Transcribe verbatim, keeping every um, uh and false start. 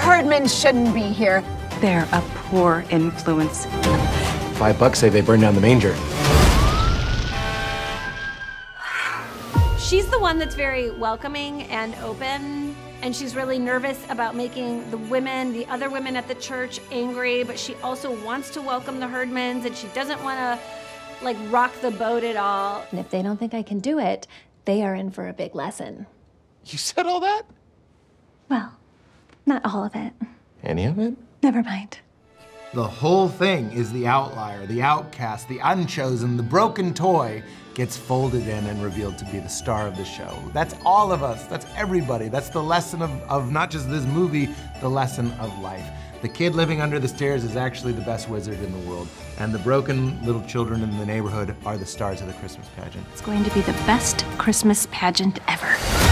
Herdman shouldn't be here. They're a poor influence. Five bucks say they burned down the manger. She's the one that's very welcoming and open, and she's really nervous about making the women, the other women at the church, angry, but she also wants to welcome the Herdmans, and she doesn't want to, like, rock the boat at all. And if they don't think I can do it, they are in for a big lesson. You said all that? Well, not all of it. Any of it? Never mind. The whole thing is the outlier, the outcast, the unchosen, the broken toy gets folded in and revealed to be the star of the show. That's all of us, that's everybody. That's the lesson of, of not just this movie, the lesson of life. The kid living under the stairs is actually the best wizard in the world, and the broken little children in the neighborhood are the stars of the Christmas pageant. It's going to be the best Christmas pageant ever.